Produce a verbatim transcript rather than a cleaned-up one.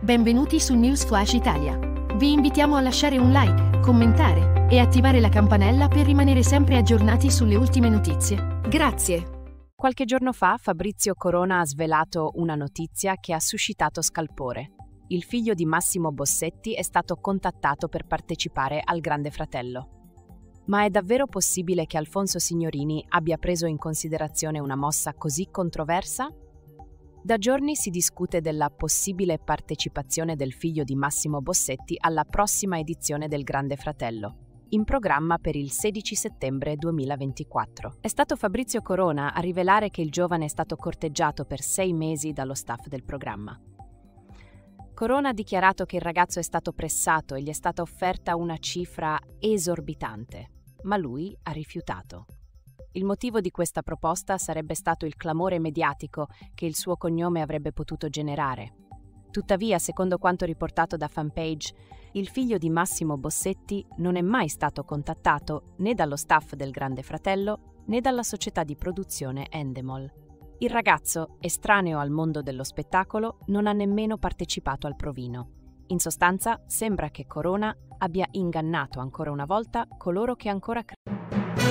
Benvenuti su News Flash Italia. Vi invitiamo a lasciare un like, commentare e attivare la campanella per rimanere sempre aggiornati sulle ultime notizie. Grazie. Qualche giorno fa Fabrizio Corona ha svelato una notizia che ha suscitato scalpore. Il figlio di Massimo Bossetti è stato contattato per partecipare al Grande Fratello. Ma è davvero possibile che Alfonso Signorini abbia preso in considerazione una mossa così controversa? Da giorni si discute della possibile partecipazione del figlio di Massimo Bossetti alla prossima edizione del Grande Fratello, in programma per il sedici settembre duemilaventiquattro. È stato Fabrizio Corona a rivelare che il giovane è stato corteggiato per sei mesi dallo staff del programma. Corona ha dichiarato che il ragazzo è stato pressato e gli è stata offerta una cifra esorbitante, ma lui ha rifiutato. Il motivo di questa proposta sarebbe stato il clamore mediatico che il suo cognome avrebbe potuto generare. Tuttavia, secondo quanto riportato da Fanpage, il figlio di Massimo Bossetti non è mai stato contattato né dallo staff del Grande Fratello né dalla società di produzione Endemol. Il ragazzo, estraneo al mondo dello spettacolo, non ha nemmeno partecipato al provino. In sostanza, sembra che Corona abbia ingannato ancora una volta coloro che ancora credono.